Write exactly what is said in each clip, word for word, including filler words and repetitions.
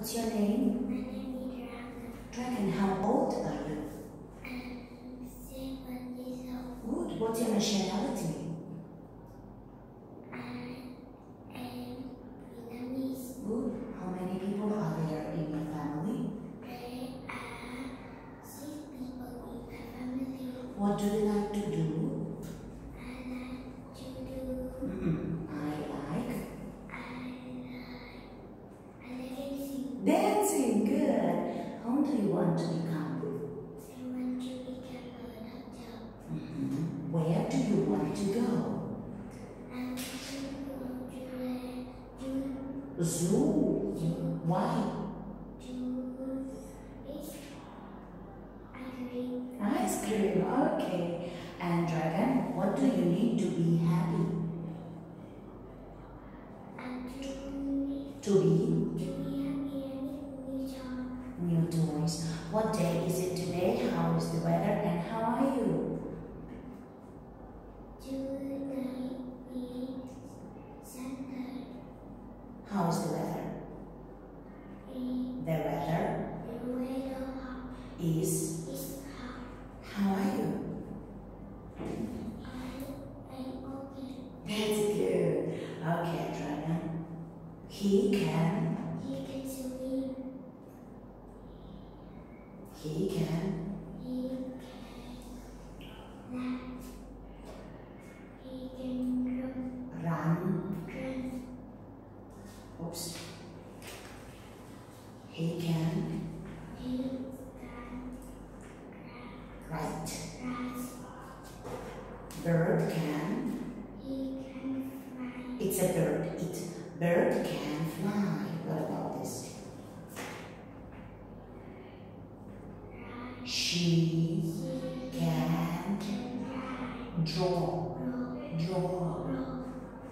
What's your name? My name is Dragon. Dragon, how old are you? I'm seven years old. Good. What's your nationality? I am Vietnamese. Good. How many people are there in your family? There are six people in my family. What do you like to do? I like to do. Mm-mm. I like I like. I like dancing. dancing. Good. Whom do you want to become? I want to become a doctor. Mm-hmm. Where do you want to go? I want to go to the zoo. Zoo. Why? To eat ice cream. Ice cream. Okay. And Dragon, what do you need to be happy? And to need To be to be happy and need to new toys. What day is it today? How is the weather and how are you? Today is Sunday. How is the weather? In The weather the weather is. is hot. How are you? I am okay. That's good. Okay, Dragon. He can. He can swim. He can. He can laugh. He can run. Run. Run. Oops. He can. He can Write. rise. Bird can. He can fly. It's a bird. It. Bird can fly. What about this? She He can can fly. draw. Roll. Draw. Roll.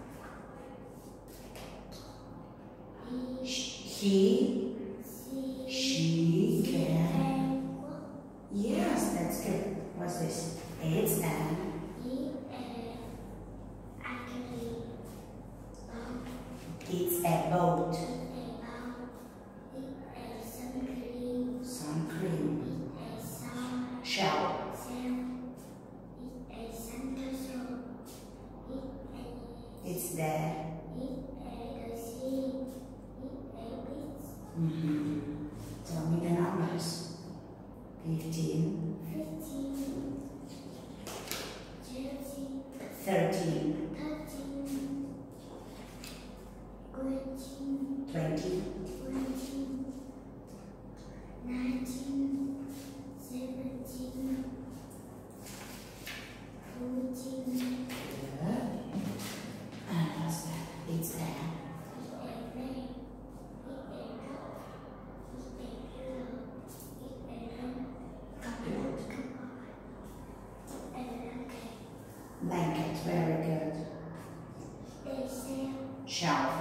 He He. see. She can. Can walk. Yes, that's good. What's this? It's an. He and actually um, It's a boat. about it as sun cream. Sun cream. It as sun Shell. cell. It as Santa soul. It as It's there. it as the sea. It as beach. Mm-hmm. Tell me the numbers. Fifteen. Fifteen. Thirteen. Thirteen. Thirteen. Fourteen. Twenty. Fourteen. Nineteen. Seventeen. Fourteen. Good. And what's that? It's there. Cupboard. Blanket. Very good. Shelf.